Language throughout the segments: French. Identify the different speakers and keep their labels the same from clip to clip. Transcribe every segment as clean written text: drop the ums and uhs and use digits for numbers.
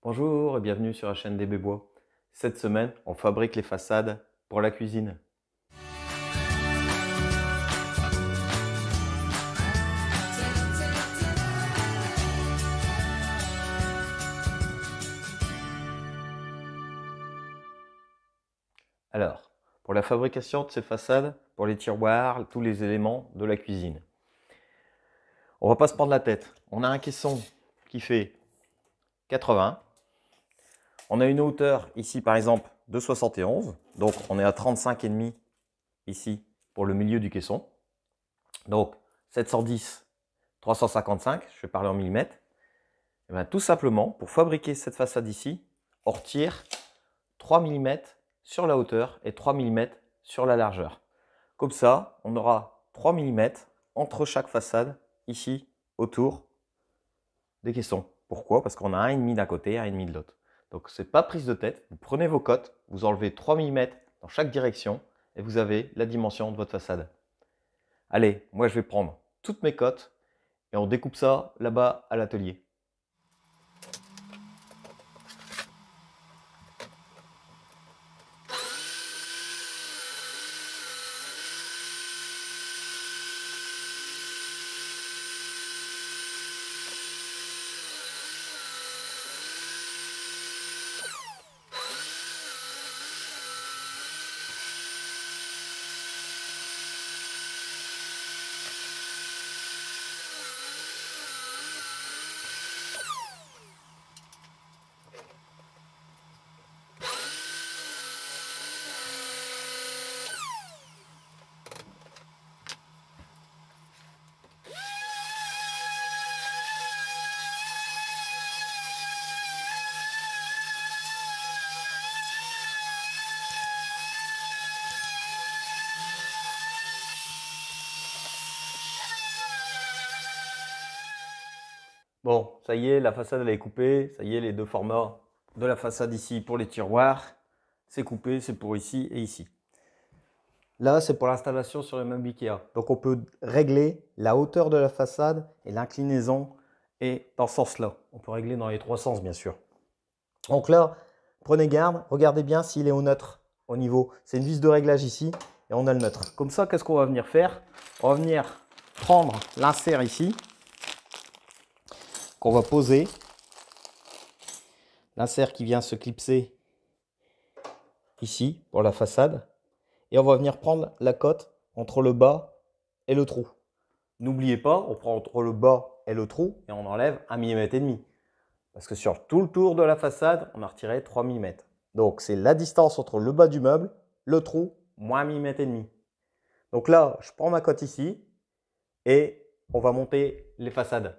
Speaker 1: Bonjour et bienvenue sur la chaîne DB Bois. Cette semaine, on fabrique les façades pour la cuisine. Alors, pour la fabrication de ces façades, pour les tiroirs, tous les éléments de la cuisine, on va pas se prendre la tête. On a un caisson qui fait 80. On a une hauteur ici par exemple de 71. Donc on est à 35,5 ici pour le milieu du caisson. Donc 710, 355, je vais parler en millimètres. Et bien, tout simplement, pour fabriquer cette façade ici, on retire 3 mm sur la hauteur et 3 mm sur la largeur. Comme ça, on aura 3 mm entre chaque façade ici autour des caissons. Pourquoi? Parce qu'on a 1,5 d'un côté et 1,5 de l'autre. Donc ce n'est pas prise de tête, vous prenez vos cotes, vous enlevez 3 mm dans chaque direction et vous avez la dimension de votre façade. Allez, moi je vais prendre toutes mes cotes et on découpe ça là-bas à l'atelier. Bon, ça y est, la façade elle est coupée. Ça y est, les deux formats de la façade ici pour les tiroirs, c'est coupé, c'est pour ici et ici. Là, c'est pour l'installation sur le meuble Ikea. Donc, on peut régler la hauteur de la façade et l'inclinaison et dans ce sens-là. On peut régler dans les trois sens, bien sûr. Donc là, prenez garde, regardez bien s'il est au neutre au niveau. C'est une vis de réglage ici et on a le neutre. Comme ça, qu'est-ce qu'on va venir faire? On va venir prendre l'insert ici qu'on va poser. L'insert qui vient se clipser ici pour la façade. Et on va venir prendre la cote entre le bas et le trou. N'oubliez pas, on prend entre le bas et le trou et on enlève 1,5 mm. Parce que sur tout le tour de la façade, on a retiré 3 mm. Donc c'est la distance entre le bas du meuble, le trou, moins 1,5 mm. Donc là, je prends ma cote ici et on va monter les façades.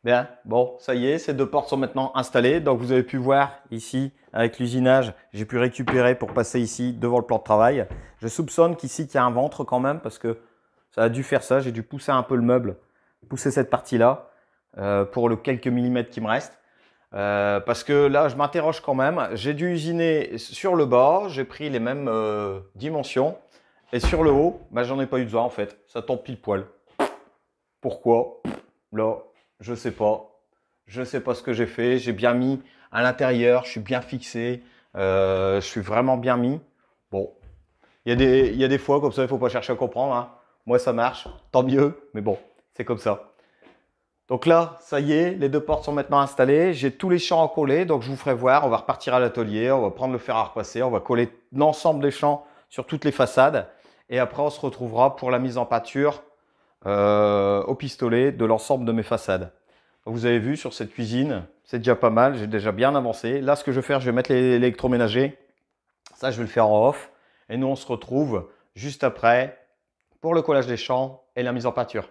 Speaker 1: Bien, bon, ça y est, ces deux portes sont maintenant installées. Donc, vous avez pu voir ici, avec l'usinage, j'ai pu récupérer pour passer ici devant le plan de travail. Je soupçonne qu'ici, il y a un ventre quand même parce que ça a dû faire ça. J'ai dû pousser un peu le meuble, pousser cette partie-là pour le quelques millimètres qui me restent. Parce que là, je m'interroge quand même. J'ai dû usiner sur le bas, j'ai pris les mêmes dimensions. Et sur le haut, bah, j'en ai pas eu besoin en fait. Ça tombe pile poil. Pourquoi? Là, je sais pas. Je sais pas ce que j'ai fait. J'ai bien mis à l'intérieur. Je suis bien fixé. Je suis vraiment bien mis. Bon, il y a des fois comme ça, il faut pas chercher à comprendre, hein. Moi, ça marche. Tant mieux. Mais bon, c'est comme ça. Donc là, ça y est, les deux portes sont maintenant installées. J'ai tous les champs à coller. Donc je vous ferai voir. On va repartir à l'atelier. On va prendre le fer à repasser. On va coller l'ensemble des champs sur toutes les façades. Et après, on se retrouvera pour la mise en pâture au pistolet de l'ensemble de mes façades. Donc, vous avez vu sur cette cuisine, c'est déjà pas mal, j'ai déjà bien avancé. Là, ce que je vais faire, je vais mettre l'électroménager. Ça, je vais le faire en off. Et nous, on se retrouve juste après pour le collage des champs et la mise en pâture.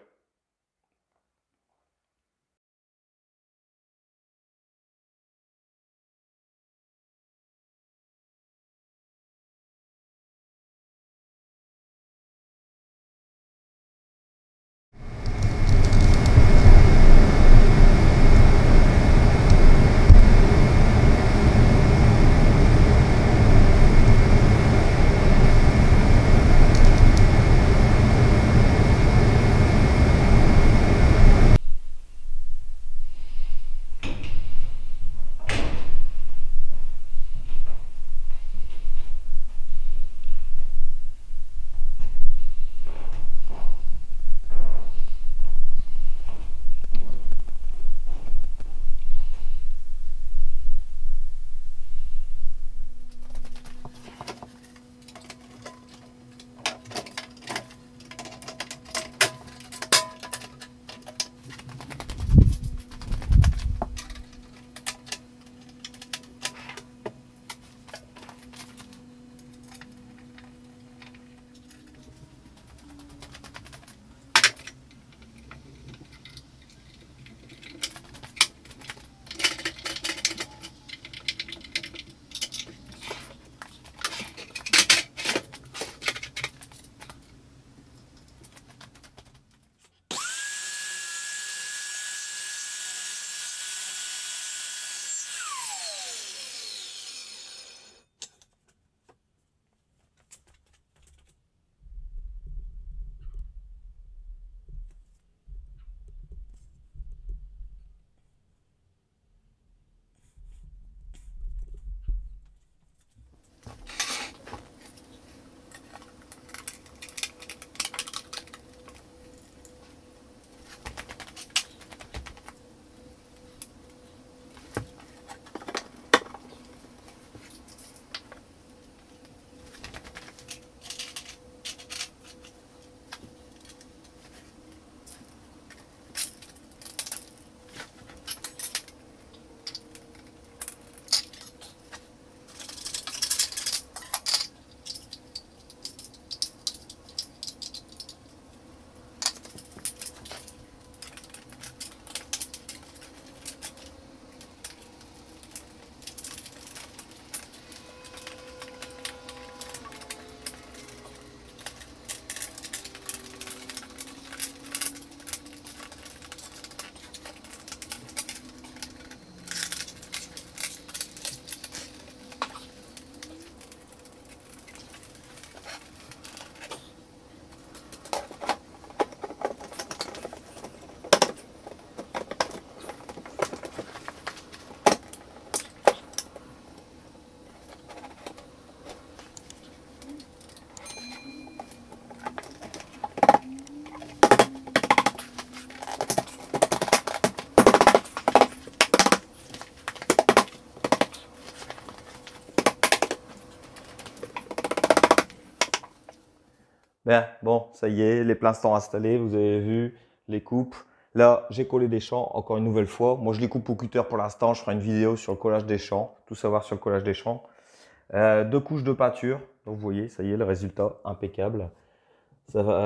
Speaker 1: Bien, bon, ça y est, les plans sont installés, vous avez vu les coupes. Là, j'ai collé des champs encore une nouvelle fois. Moi, je les coupe au cutter pour l'instant. Je ferai une vidéo sur le collage des champs, tout savoir sur le collage des champs. Deux couches de peinture. Donc, vous voyez, ça y est, le résultat impeccable. Ça va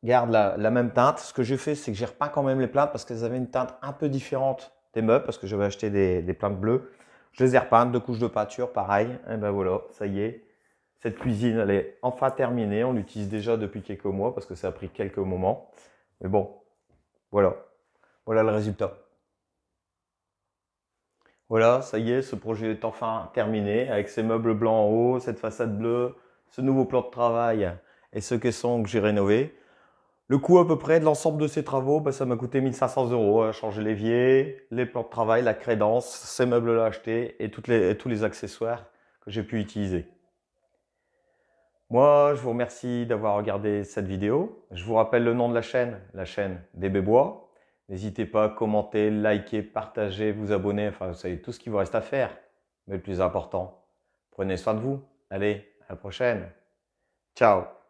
Speaker 1: gardent la même teinte. Ce que j'ai fait, c'est que j'ai repeint quand même les plaintes parce qu'elles avaient une teinte un peu différente des meubles, parce que j'avais acheté des plaintes bleues. Je les ai repeintes, 2 couches de peinture, pareil. Et ben voilà, ça y est. Cette cuisine, elle est enfin terminée. On l'utilise déjà depuis quelques mois parce que ça a pris quelques moments. Mais bon, voilà. Voilà le résultat. Voilà, ça y est, ce projet est enfin terminé avec ces meubles blancs en haut, cette façade bleue, ce nouveau plan de travail et ce caisson que j'ai rénové. Le coût à peu près de l'ensemble de ces travaux, bah, ça m'a coûté 1500 €. Changer l'évier, les plans de travail, la crédence, ces meubles-là achetés et tous les accessoires que j'ai pu utiliser. Moi, je vous remercie d'avoir regardé cette vidéo. Je vous rappelle le nom de la chaîne DB Bois. N'hésitez pas à commenter, liker, partager, vous abonner. Enfin, vous savez tout ce qu'il vous reste à faire. Mais le plus important, prenez soin de vous. Allez, à la prochaine. Ciao.